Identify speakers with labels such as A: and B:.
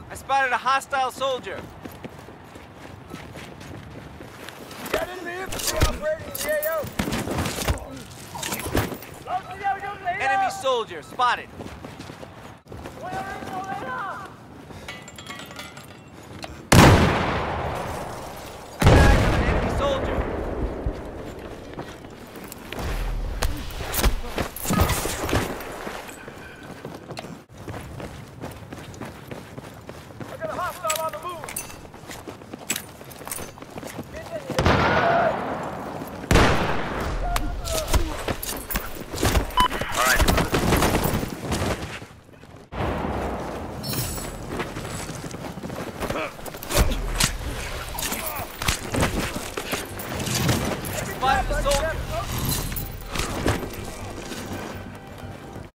A: I spotted a hostile soldier.
B: Got enemy infantry operating in the AO.
A: Enemy soldier spotted.